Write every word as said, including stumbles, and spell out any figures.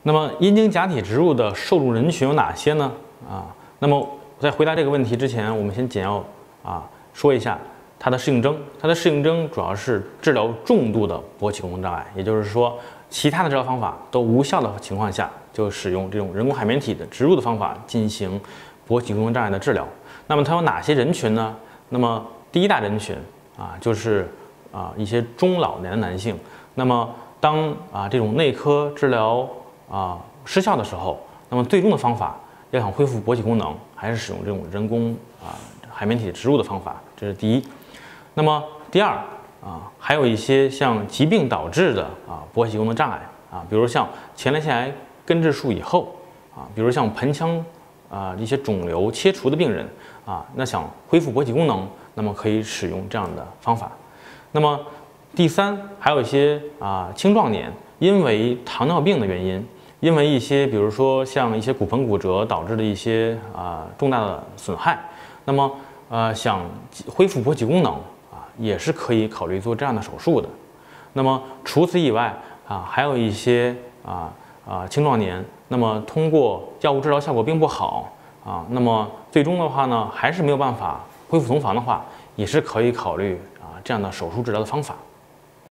那么阴茎假体植入的受众人群有哪些呢？啊，那么在回答这个问题之前，我们先简要啊说一下它的适应症。它的适应症主要是治疗重度的勃起功能障碍，也就是说，其他的治疗方法都无效的情况下，就使用这种人工海绵体的植入的方法进行勃起功能障碍的治疗。那么它有哪些人群呢？那么第一大人群啊，就是啊一些中老年的男性。那么当啊这种内科治疗啊失效的时候，那么最终的方法要想恢复勃起功能，还是使用这种人工啊海绵体植入的方法，这是第一。那么第二啊，还有一些像疾病导致的啊勃起功能障碍啊，比如像前列腺癌根治术以后啊，比如像盆腔啊一些肿瘤切除的病人啊，那想恢复勃起功能，那么可以使用这样的方法。那么第三，还有一些啊青壮年因为糖尿病的原因，因为一些比如说像一些骨盆骨折导致的一些啊重大的损害，那么呃想恢复勃起功能啊，也是可以考虑做这样的手术的。那么除此以外啊，还有一些啊啊青壮年，那么通过药物治疗效果并不好啊，那么最终的话呢，还是没有办法恢复同房的话，也是可以考虑啊这样的手术治疗的方法。